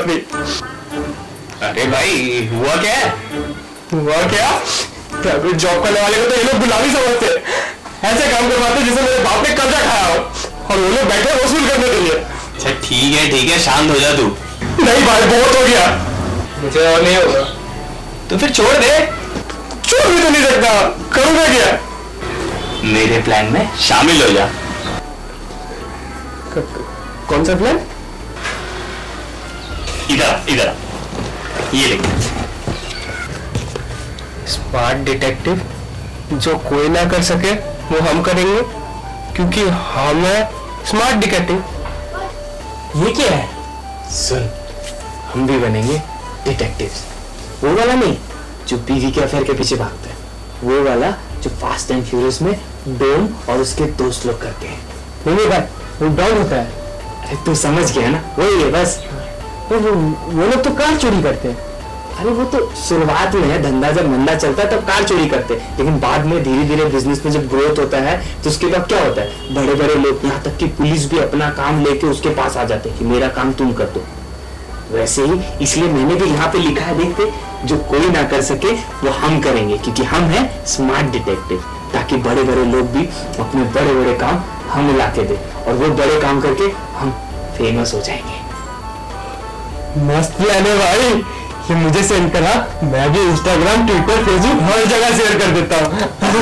अपनी। अरे भाई हुआ क्या है? हुआ क्या? प्राइवेट जॉब करने वाले को तो ये लोग गुलामी समझते हैं। ऐसे काम करवाते जैसे मेरे बाप ने कर्जा खाया हो, और वो लोग बैठे वसूल करने के लिए। अच्छा ठीक है, शांत हो जा तू। नहीं भाई, बहुत हो गया, मुझे और नहीं होगा। तो फिर छोड़ दे। छोड़ भी तो नहीं सकता, करूंगा क्या? मेरे प्लान में शामिल हो जा। कौन सा प्लान? इधर ये देख। स्मार्ट डिटेक्टिव, जो कोई ना कर सके वो हम करेंगे, क्योंकि हम है स्मार्ट डिटेक्टिव। ये क्या है? सुन, हम भी बनेंगे डिटेक्टिव्स। वो वाला नहीं जो बीवी के अफेयर के पीछे भागता है, वो वाला जो फास्ट एंड फ्यूरियस में डॉन और उसके दोस्त लोग करते हैं। नहीं भाई, वो डॉन होता है। अरे तू समझ गया ना, वही है बस। वो लोग तो कार चोरी करते हैं। अरे वो तो शुरुआत में है, धंधा जब मंदा चलता है तब कार चोरी करते हैं, लेकिन बाद में धीरे धीरे बिजनेस में जब ग्रोथ होता है तो उसके बाद क्या होता है, बड़े बड़े लोग, यहाँ तक कि पुलिस भी अपना काम लेके उसके पास आ जाते हैं कि मेरा काम तुम कर दो। वैसे ही इसलिए मैंने भी यहाँ पे लिखा है, देखते, जो कोई ना कर सके वो हम करेंगे, क्योंकि हम हैं स्मार्ट डिटेक्टिव, ताकि बड़े बड़े लोग भी अपने बड़े बड़े काम हम ला के दे, और वो बड़े काम करके हम फेमस हो जाएंगे। मस्त प्लान है भाई, ये मुझे सेंड करा, मैं भी इंस्टाग्राम, ट्विटर, फेसबुक हर जगह शेयर कर देता हूँ।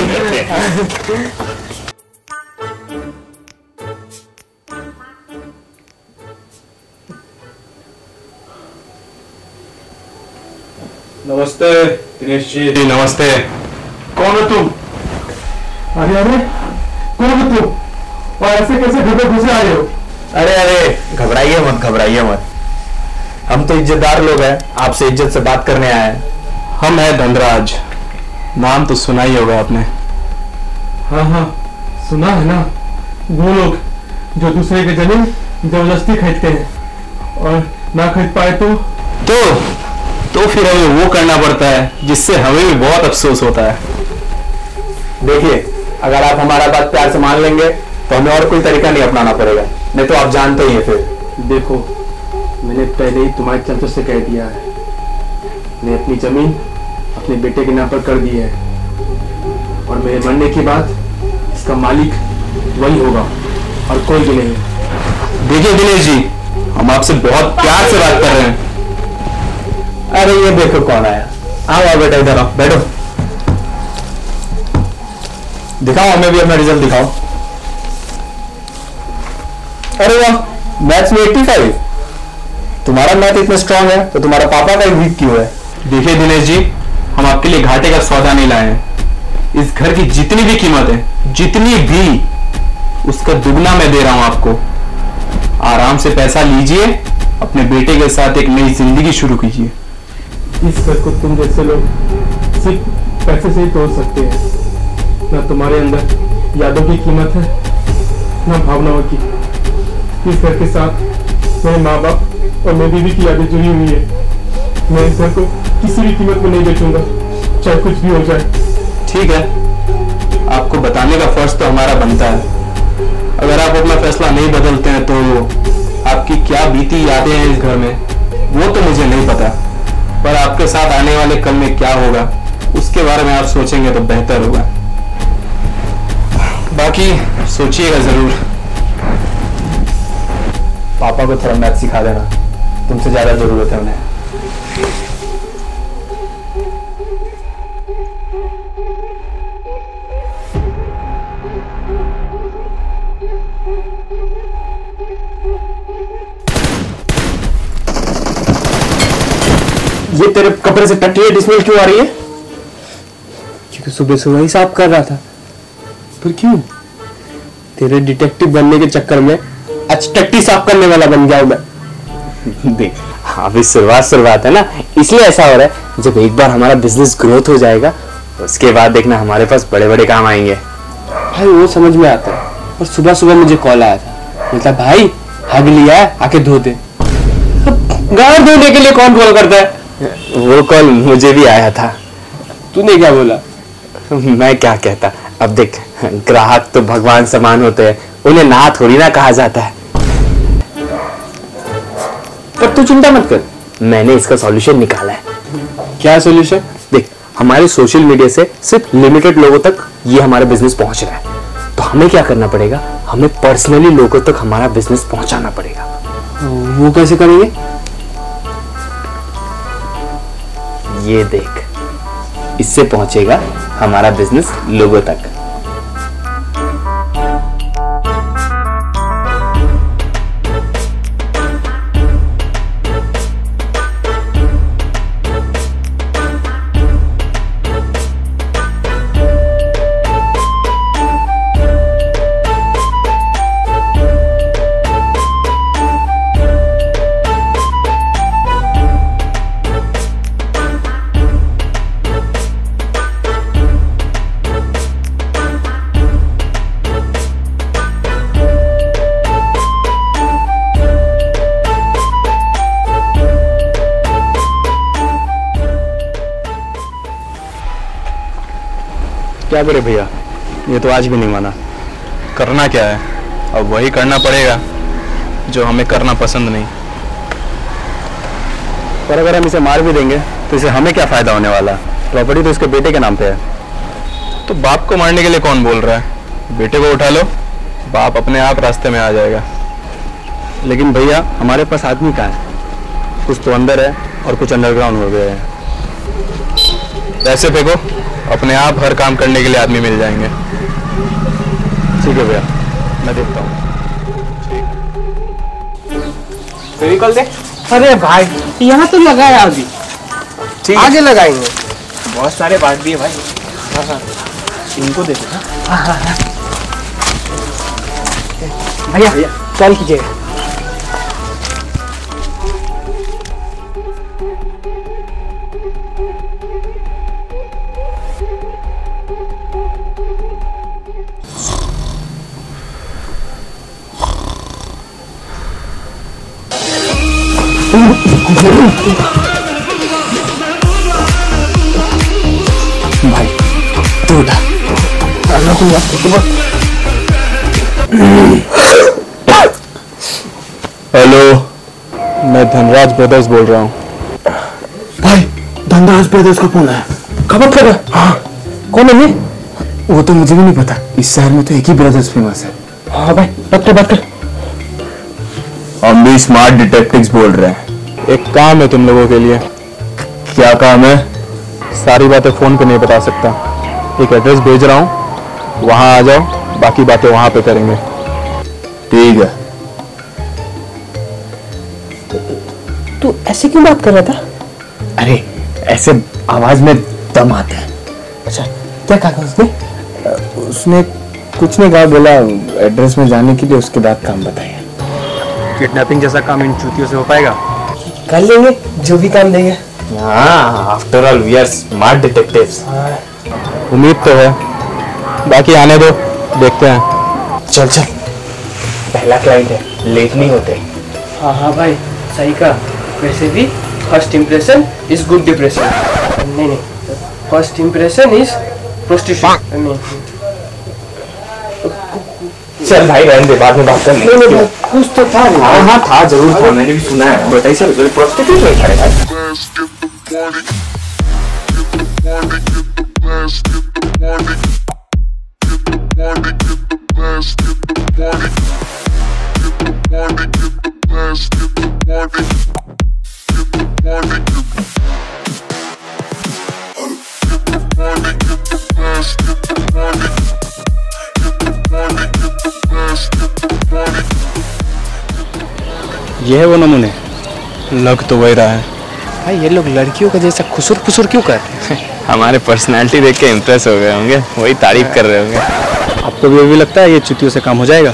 नमस्ते दिनेश जी। नमस्ते। कौन हो तुम? अरे कौन हो तुम, और ऐसे कैसे घर पे घुसे आए हो? अरे घबराइए मत, हम तो इज्जतदार लोग हैं, आपसे इज्जत से बात करने आए हैं। हम है धनराज, नाम तो सुना ही होगा आपने। हाँ, सुना है ना, वो लोग जो दूसरे के जमीन जबरदस्ती खरीदते हैं, और ना खरीद पाए तो फिर हमें वो करना पड़ता है जिससे हमें भी बहुत अफसोस होता है। देखिए, अगर आप हमारा बात प्यार से मान लेंगे तो हमें और कोई तरीका नहीं अपनाना पड़ेगा, नहीं तो आप जानते ही हैं। फिर देखो, मैंने पहले ही तुम्हारे चलते से कह दिया है, मैं अपनी जमीन अपने बेटे के नाम पर कर दी है, और मेरे मरने के बाद इसका मालिक वही होगा और कोई भी नहीं। देखिए दिनेश जी, हम आपसे बहुत प्यार से बात कर रहे हैं। अरे ये देखो कौन आया। आओ बेटा, इधर आओ, बैठो। दिखाओ हमें भी अपना रिजल्ट दिखाओ। अरे वाह, मैथ्स में 85। तुम्हारा मैथ इतना स्ट्रांग है तो तुम्हारा पापा का वीक क्यों है? देखिए दिनेश जी, हम आपके लिए घाटे का सौदा नहीं लाए हैं। इस घर की जितनी भी कीमत है, जितनी भी, उसका दुगना मैं दे रहा हूं आपको। आराम से पैसा लीजिए, अपने बेटे के साथ एक नई जिंदगी शुरू कीजिए। इस घर को तुम जैसे लोग सिर्फ पैसे से ही तोड़ सकते हैं। ना तुम्हारे अंदर यादों की कीमत है, ना भावनाओं की। इस घर के साथ मेरे माँ बाप और मेरी बीवी की यादें जुड़ी हुई है। मैं इस घर को किसी भी कीमत में नहीं बेचूंगा, चाहे कुछ भी हो जाए। ठीक है, आपको बताने का फर्ज तो हमारा बनता है। अगर आप अपना फैसला नहीं बदलते हैं तो आपकी क्या बीती यादें हैं इस घर में, वो तो मुझे नहीं पता, पर आपके साथ आने वाले कल में क्या होगा उसके बारे में आप सोचेंगे तो बेहतर होगा। बाकी सोचिएगा जरूर। पापा को थोड़ा मैथ सिखा देना, तुमसे ज्यादा जरूरत है उन्हें। ये तेरे कपड़े से टट्टी स्मेल क्यों आ रही है? क्योंकि सुबह सुबह ही साफ कर रहा था। पर क्यों? तेरे डिटेक्टिव बनने के चक्कर में आज टट्टी साफ करने वाला बन गया हूं मैं। देख, अभी शुरुआत है ना, इसलिए ऐसा हो रहा है। जब एक बार हमारा बिजनेस ग्रोथ हो जाएगा, उसके बाद देखना हमारे पास बड़े बड़े काम आएंगे। भाई वो समझ में आता है, और सुबह सुबह मुझे कॉल आया था, मतलब भाई हग लिया है, आके धो दे। गाड़ धोने के लिए कौन कॉल करता है? वो कॉल मुझे भी आया था। तूने क्या बोला? मैं क्या कहता, अब देख, ग्राहक तो भगवान समान होते हैं, उन्हें ना थोड़ी ना कहा जाता है। पर तू चिंता मत कर, मैंने इसका सॉल्यूशन निकाला है। क्या सॉल्यूशन? देख, हमारे सोशल मीडिया से सिर्फ लिमिटेड लोगों तक ये हमारा बिजनेस पहुंच रहा है, तो हमें क्या करना पड़ेगा, हमें पर्सनली लोगों तक हमारा बिजनेस पहुंचाना पड़ेगा। वो कैसे करेंगे? ये देख, इससे पहुंचेगा हमारा बिजनेस लोगों तक। क्या करे भैया, ये तो आज भी नहीं माना। करना क्या है, अब वही करना पड़ेगा जो हमें करना पसंद नहीं। पर अगर हम इसे मार भी देंगे तो इसे हमें क्या फायदा होने वाला? प्रॉपर्टी तो इसके बेटे के नाम पे है। तो बाप को मारने के लिए कौन बोल रहा है? बेटे को उठा लो, बाप अपने आप रास्ते में आ जाएगा। लेकिन भैया, हमारे पास आदमी कहाँ है? कुछ तो अंदर है और कुछ अंडरग्राउंड हो गया है। पैसे फेंको, अपने आप हर काम करने के लिए आदमी मिल जाएंगे। ठीक है भैया, मैं देखता हूँ। फेविकॉल दे। अरे भाई, यहाँ तो लगाया अभी, आगे लगाएंगे। बहुत सारे बांट दिए भाई। इनको दे दो। भैया कॉल कीजिएगा। भाई तू उठा। हेलो, मैं धनराज ब्रदर्स बोल रहा हूँ। भाई, धनराज ब्रदर्स का फोन है। खबर कर। हाँ, कौन है ये? वो तो मुझे भी नहीं पता, इस शहर में तो एक ही ब्रदर्स फेमस है। हाँ भाई, बात कर। हम भी स्मार्ट डिटेक्टिव्स बोल रहे हैं। एक काम है तुम लोगों के लिए। क्या काम है? सारी बातें फोन पे नहीं बता सकता, एक एड्रेस भेज रहा हूँ, वहां आ जाओ, बाकी बातें वहां पे करेंगे। ठीक है। तू ऐसे क्यों बात कर रहा था? अरे ऐसे आवाज में दम आता है। अच्छा, क्या कहा उसने? उसने कुछ नहीं कहा, बोला एड्रेस में जाने के लिए, उसके बाद काम बताया। किडनैपिंग जैसा काम इन चूतियों से हो पाएगा? कर लेंगे, जो भी काम देंगे। हाँ, after all we are smart detectives. उम्मीद तो है, बाकी आने दो, देखते हैं। चल, पहला क्लाइंट है, लेट नहीं होते। हाँ भाई, सही कहा। वैसे भी first impression is good depression. नहीं, फर्स्ट इम्प्रेशन इज प्रोस्टिट्यूशन। नहीं, चल भाई, रहने दे, बाद में बात कर लेंगे। कुछ तो था। हाँ था, जरूर था, मैंने भी सुना है। बताइए सर, प्रोस्टिट्यूट नहीं खड़े भाई। ये है वो नमूने? लग तो वही रहा है। भाई, ये लोग लड़कियों का जैसा खुसुर क्यों करते हैं? हमारे पर्सनालिटी देख के इम्प्रेस हो गए होंगे, वही तारीफ कर रहे होंगे। आपको भी लगता है ये चुतियों से काम हो जाएगा?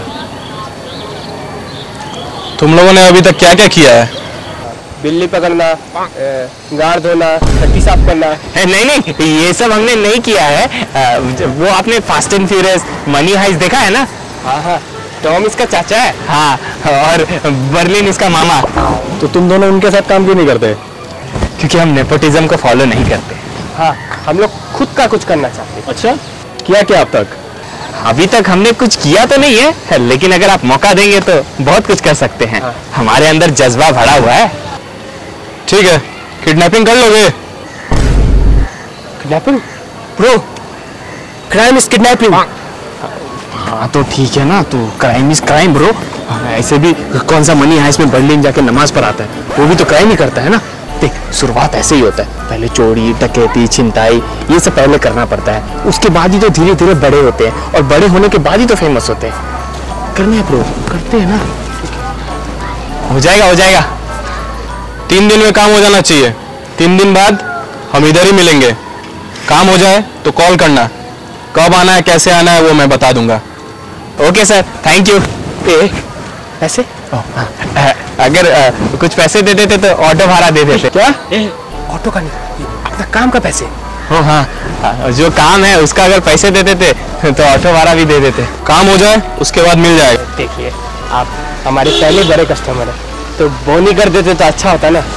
तुम लोगों ने अभी तक क्या क्या किया है? बिल्ली पकड़ना, गाड़ धोना, छत्ती साफ करना। नहीं, ये सब हमने नहीं किया है। वो आपने fast and furious money heist देखा है ना? हाँ, टॉम इसका चाचा है। हाँ, और बर्लिन इसका मामा। तो तुम दोनों उनके साथ काम क्यों नहीं करते? क्योंकि हम नेपोटिज्म को फॉलो नहीं करते। हाँ, हम लोग खुद का कुछ करना चाहते हैं। अच्छा, किया क्या अब तक? अभी तक हमने कुछ किया तो नहीं है, लेकिन अगर आप मौका देंगे तो बहुत कुछ कर सकते हैं। हमारे अंदर जज्बा भरा हुआ है। ठीक है, किडनैपिंग कर लोगे? Kidnapping bro, crime is kidnapping. हाँ तो ठीक है ना, तो क्राइम इज क्राइम ब्रो। ऐसे भी कौन सा मनी हाइस्ट में बर्लिन जाके नमाज पढ़ाता है, वो भी तो क्राइम ही करता है ना। देख, शुरुआत ऐसे ही होता है, पहले चोरी, डकैती, छिनताई, ये सब पहले करना पड़ता है, उसके बाद ही तो धीरे धीरे बड़े होते हैं, और बड़े होने के बाद ही तो फेमस होते हैं। करने हैं ब्रो, करते हैं ना। हो जाएगा, हो जाएगा। 3 दिन में काम हो जाना चाहिए। 3 दिन बाद हम इधर ही मिलेंगे। काम हो जाए तो कॉल करना। कब आना है, कैसे आना है, वो मैं बता दूंगा। Okay sir, thank you. ऐसे अगर कुछ पैसे दे देते तो ऑटो भाड़ा दे देते। क्या? ऑटो का नहीं, अपना काम का पैसे। ओ हाँ, जो काम है उसका अगर पैसे दे देते तो ऑटो भाड़ा भी दे देते। काम हो जाए उसके बाद मिल जाएगा। देखिए, आप हमारे पहले बड़े कस्टमर हैं, तो बोनी कर देते तो अच्छा होता ना।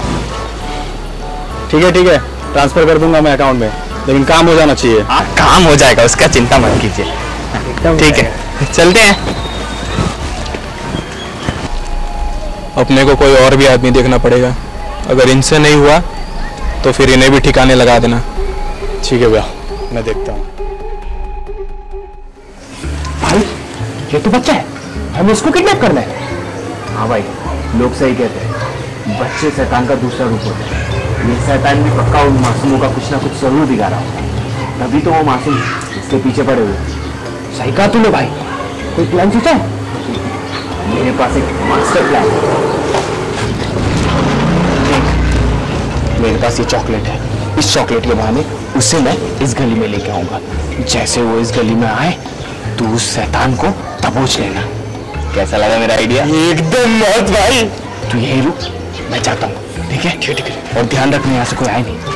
ठीक है, ट्रांसफर कर दूंगा मैं अकाउंट में, लेकिन काम हो जाना चाहिए। हाँ, काम हो जाएगा, उसका चिंता मत कीजिए। ठीक है, चलते हैं। अपने को कोई और भी आदमी देखना पड़ेगा। अगर इनसे नहीं हुआ तो फिर इन्हें भी ठिकाने लगा देना। ठीक है भैया, मैं देखता हूँ। भाई, ये तो बच्चा है, हमें इसको किडनैप करना है। हाँ भाई, लोग सही कहते हैं, बच्चे शैतान का दूसरा रूप होता है। ये शैतान भी पक्का उन मासूमों का कुछ ना कुछ जरूर बिगाड़ा होगा, तभी तो वो मासूम इसके पीछे पड़े हुए। सही कहा तूने भाई। कोई प्लान सोचा है? मेरे पास एक मास्टर प्लान है। मेरे पास ये चॉकलेट है, इस चॉकलेट के बहाने उसे मैं इस गली में लेके आऊंगा। जैसे वो इस गली में आए तो उस शैतान को दबोच लेना। कैसा लगा मेरा आइडिया? एकदम मौत भाई। तू यही रुक, मैं जाता हूँ। ठीक है, ठीक है। और ध्यान रखना, यहाँ से कोई आए नहीं।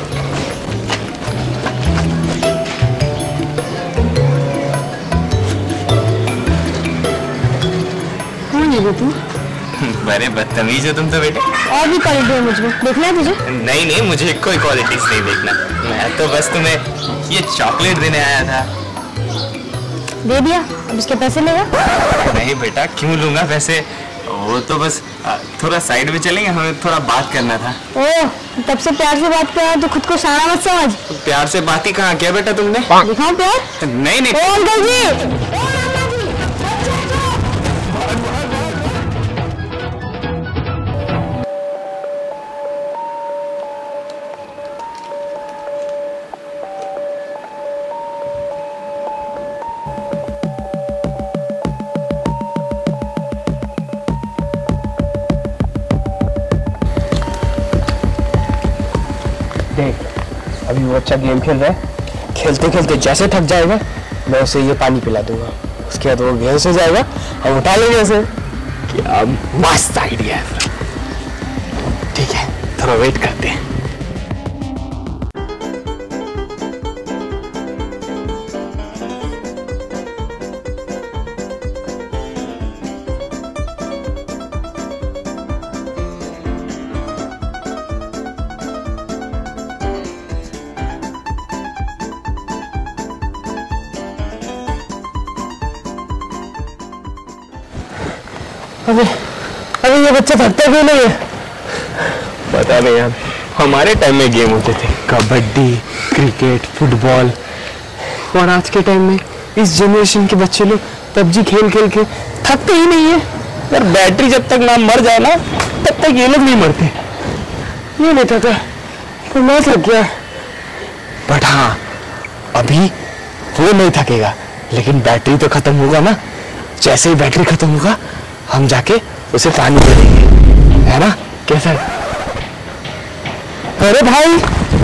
कौन है तू? बड़े बदतमीज हो तुम तो बेटे। और भी क्वालिटी है मुझमें, देखना है तुझे? नहीं, मुझे कोई क्वालिटीज नहीं देखना। मैं तो बस तुम्हें ये चॉकलेट देने आया था। दे दिया, अब इसके पैसे लेगा? नहीं बेटा, क्यों लूंगा पैसे? वो तो बस थोड़ा साइड में चलेंगे, हमें थोड़ा बात करना था। ओह, तब से प्यार से बात कर रहा है तो खुद को शाना मत समझ। प्यार से बात ही कहाँ किया बेटा तुमने? दिखाऊं प्यार? नहीं। Oh uncle ji! देख, अभी वो अच्छा गेम खेल रहा है, खेलते खेलते जैसे थक जाएगा मैं उसे ये पानी पिला दूंगा, उसके बाद वो बेहोश हो जाएगा, हम उठा लेंगे उसे। क्या मस्त आइडिया है। ठीक है, थोड़ा वेट करते हैं। अभी ये बच्चा थकता क्यों नहीं है? पता नहीं यार, हमारे टाइम में गेम होते थे, कबड्डी, क्रिकेट, फुटबॉल। और आज के टाइम में इस जनरेशन के बच्चे लोग पबजी खेल खेल के थकते ही नहीं है। यार बैटरी जब तक ना मर जाए ना, तब तक ये लोग नहीं मरते। ये नहीं थका तो मैं थक गया। बट हाँ, अभी वो नहीं थकेगा, लेकिन बैटरी तो खत्म होगा ना। जैसे ही बैटरी खत्म होगा हम जाके उसे पानी दे देंगे, है ना? कैसा? अरे भाई,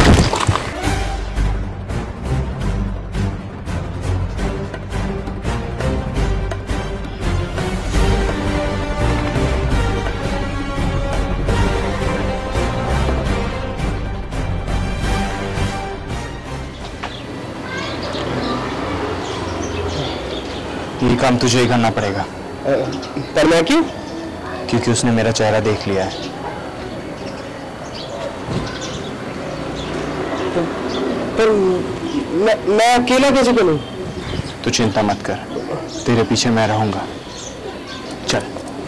ये काम तुझे ही करना पड़ेगा। पर मैं क्यों? क्योंकि उसने मेरा चेहरा देख लिया है। पर मैं अकेला कैसे करूं? तू चिंता मत कर, तेरे पीछे मैं रहूंगा। चल।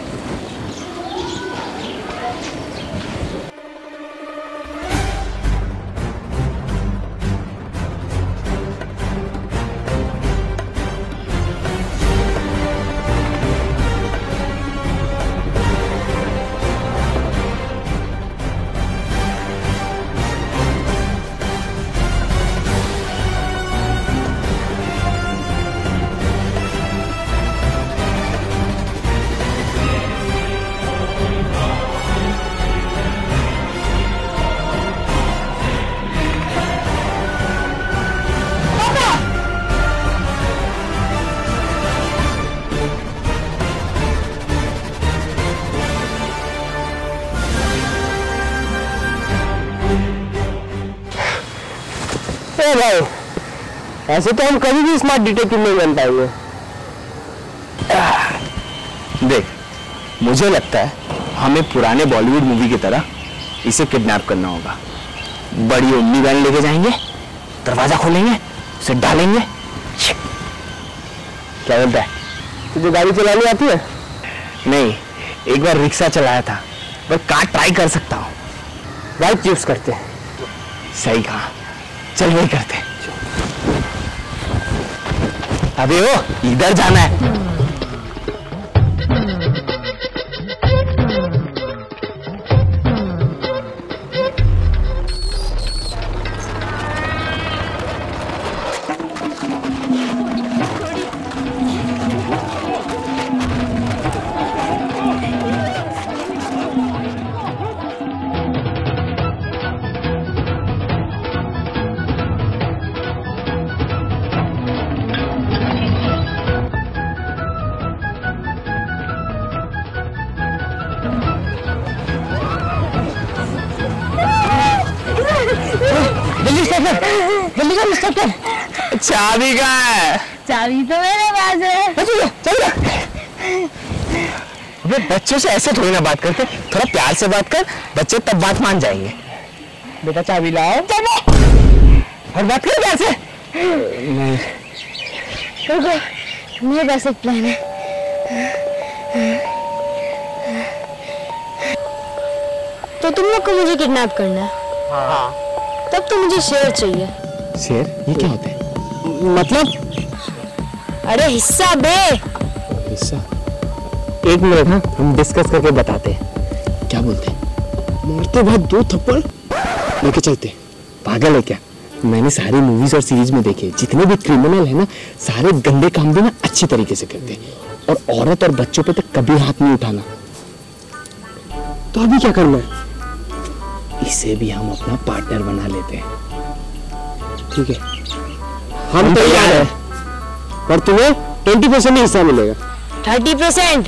भाई ऐसे तो हम कभी भी स्मार्ट डिटेक्टिव नहीं बन पाएंगे। देख, मुझे लगता है हमें पुराने बॉलीवुड मूवी की तरह इसे किडनैप करना होगा। बड़ी ओमनी वैन लेके जाएंगे, दरवाजा खोलेंगे, उसे डालेंगे। क्या बोलता है? तुझे गाड़ी चलानी आती है? नहीं, एक बार रिक्शा चलाया था, पर कार ट्राई कर सकता हूँ। बाइक यूज करते हैं। सही कहा, चल वही करते हैं। अबे ओ, इधर जाना है। जल्दी कर इंस्पेक्टर। चाबी कहाँ है? चाबी तो मेरे पास है। अबे बच्चों से ऐसे थोड़ी ना बात करते, थोड़ा प्यार से बात कर, बच्चे तब बात मान जाएंगे। बेटा चाबी लाओ। और बात कर प्यार से। नहीं, रुको, मेरे पास एक प्लान है। तो तुम लोग को मुझे किडनैप करना है। हाँ। तब तो मुझे शेयर चाहिए। शेर? ये क्या होता है? मतलब? अरे हिस्सा बे। हिस्सा? एक मिनट, हाँ हम डिस्कस करके बताते हैं। क्या बोलते हैं? मारते बाद 2 थप्पड़ लेके चलते। पागल है क्या? मैंने सारी मूवीज और सीरीज में देखे, जितने भी क्रिमिनल है ना, सारे गंदे काम भी ना अच्छी तरीके से करते हैं, और औरत और बच्चों पे तो कभी हाथ नहीं उठाना। तो अभी क्या करना है? इसे भी हम अपना पार्टनर बना लेते हैं। ठीक है, हम तैयार हैं, पर तुम्हें 20% ही हिस्सा मिलेगा। 30%?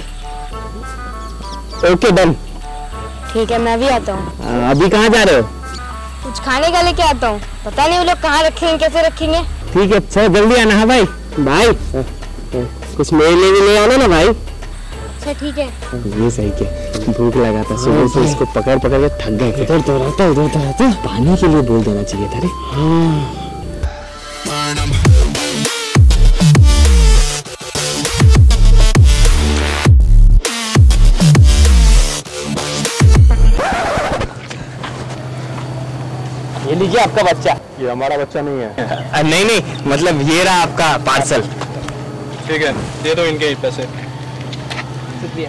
Okay done. ठीक है, मैं भी आता हूँ। अभी कहाँ जा रहे हो? कुछ खाने का लेके आता हूँ, पता नहीं वो लोग कहाँ रखेंगे, कैसे रखेंगे। ठीक है, अच्छा जल्दी आना है भाई। भाई कुछ मेरे लिए भी ले आना ना भाई। अच्छा ठीक है। ये सही क्या, भूख लगा था, सुबह से इसको पकड़ पकड़ के थक गए थे। उधर तो रहता पानी के लिए बोल देना चाहिए था रे। ये लीजिए आपका बच्चा। ये हमारा बच्चा नहीं है। नहीं नहीं, मतलब ये रहा आपका पार्सल। ठीक है, दे दो इनके पैसे। शुक्रिया।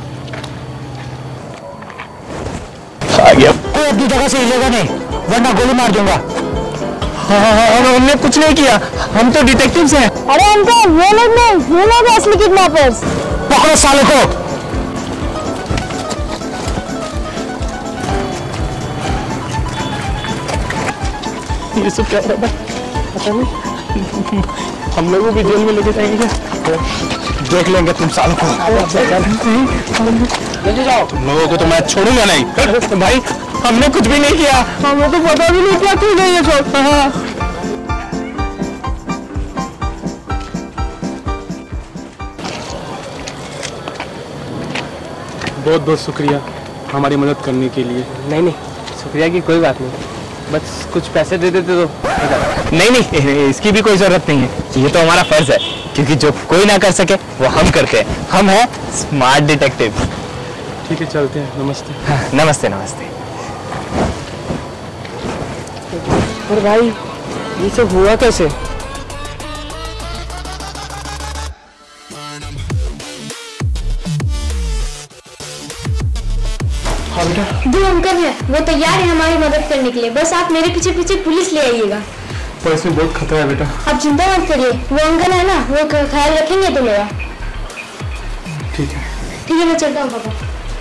आ गया। कोई अपनी जगह से हिलेगा नहीं, वरना गोली मार दूंगा। हमने कुछ नहीं किया, हम तो डिटेक्टिव्स हैं। अरे अंकल, वो लोग नहीं, ये लोग असली किडनैपर्स। पकड़ो सालों को। ये सब क्या है? पता नहीं, हम लोगों को जेल में लेके जाएंगे। देख लेंगे तुम सालों को। तुम लोगों को तो मैं छोड़ूंगा नहीं। भाई हमने कुछ भी नहीं किया, हमें तो पता भी नहीं क्या तूने ये सब। बहुत बहुत शुक्रिया हमारी मदद करने के लिए। नहीं नहीं, शुक्रिया की कोई बात नहीं, बस कुछ पैसे दे देते तो। नहीं नहीं, इसकी भी कोई जरूरत नहीं है, ये तो हमारा फर्ज है। क्योंकि जो कोई ना कर सके वो हम करते हैं। हम हैं स्मार्ट डिटेक्टिव। ठीक है, चलते हैं। नमस्ते। हाँ, नमस्ते नमस्ते। पर भाई ये सब हुआ कैसे? हाँ बेटा। दो अंकल हैं, वो तैयार है हमारी मदद करने के लिए, बस आप मेरे पीछे पीछे पुलिस ले आइएगा। पर इसमें बहुत खतरा है बेटा। आप चिंता मत करिए, वो अंकल है ना, वो ख्याल रखेंगे तो मेरा। ठीक है। ठीक है, मैं चलता हूँ पापा।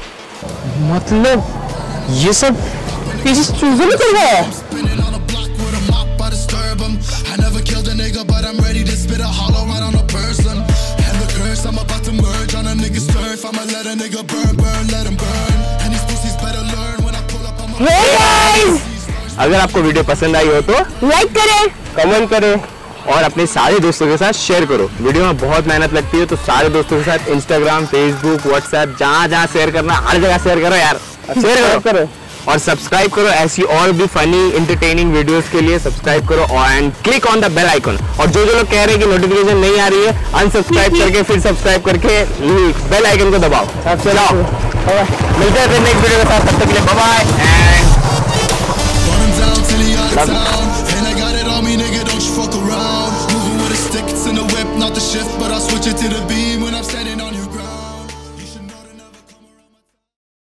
मतलब ये सब किसी चूजे में कर रहा है? अगर आपको वीडियो पसंद आई हो तो लाइक करें, कमेंट करें और अपने सारे दोस्तों के साथ शेयर करो। वीडियो में बहुत मेहनत लगती है, तो सारे दोस्तों के साथ इंस्टाग्राम, फेसबुक, व्हाट्सएप, जहाँ शेयर करना हर जगह शेयर करो यार। शेयर करो और सब्सक्राइब करो। ऐसी और भी फनी इंटरटेनिंग वीडियोस के लिए सब्सक्राइब करो and click on the bell icon. और जो लोग कह रहे हैं कि नोटिफिकेशन नहीं आ रही है, अनसब्सक्राइब करके फिर सब्सक्राइब करके बेल आइकन को दबाओ। चलाओ, मिलते हैं फिर नेक्स्ट वीडियो के साथ। तब तक के लिए bye bye and And I got it on me, nigga, don't you fuck around. Moving with a stick, it's in the whip, not the shift, but I'll switch it to the beat.